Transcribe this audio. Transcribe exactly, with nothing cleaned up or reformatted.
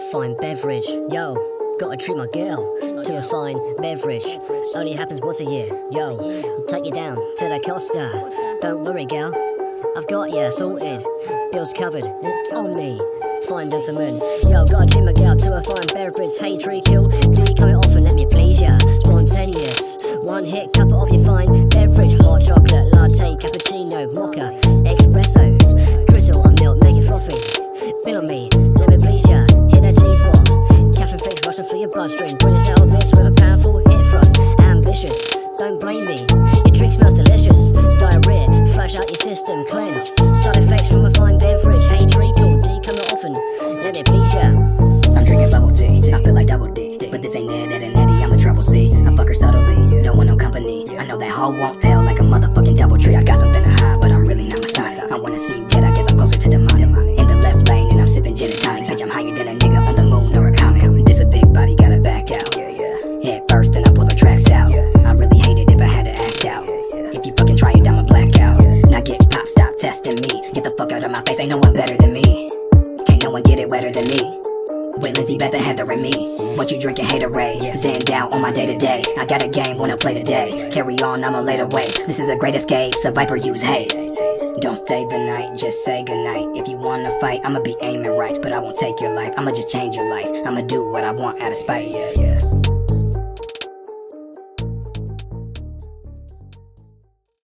fine beverage. Yo, gotta treat my girl to a fine beverage. Only happens once a year. Yo, I'll take you down to the Costa. Don't worry, gal, I've got ya sorted. Bills covered, it's on me. Fine gentleman. Yo, gotta treat my girl to a fine beverage. Hey, tree kill, do you come off and let me please ya? Spontaneous, one hit, cup of your fine beverage. Hot chocolate, latte, cappuccino, mocha, espresso, drizzle of milk, make it frothy. Bill on me, let me please ya. Hit that G-spot, caffeine fix rushing through your bloodstream. British Elvis with a powerful hit thrust. Ambitious, don't blame me, your drink smells delicious. Diarrhea, flush out your system, cleansed. Side effects from a fine beverage. Hey, treacle, do you come often? Let me please ya. I'm drinking bubble tea, I feel like double D, but this ain't Ned, Ed, and Eddie, I'm the trouble C. I fuck her subtly, don't want no company. I know that hoe won't tell like a motherfucking double tree. I got something to hide, but I'm really not Messiah. I wanna see you dead, I guess I'm closer to demonic. In the left lane, and I'm sipping gin and tonic. Bitch, I'm higher than a nigga on the moon or a comet. This a big body, gotta back out. Head first, then I pull the tracks out. I really hate it if I had to act out. If you fucking try it, I'ma black out. Now get pop, stop testing me. Get the fuck out of my face, ain't no one better than me. Can't no one get it wetter than me. With Lindsay, Beth, and Heather and me. What you drinking, haterade? Zen down on my day-to-day. I got a game, wanna play today. Carry on, I'ma later wait. This is the great escape, so Viper use hate. Don't stay the night, just say goodnight. If you wanna fight, I'ma be aiming right. But I won't take your life, I'ma just change your life. I'ma do what I want out of spite, yeah, yeah.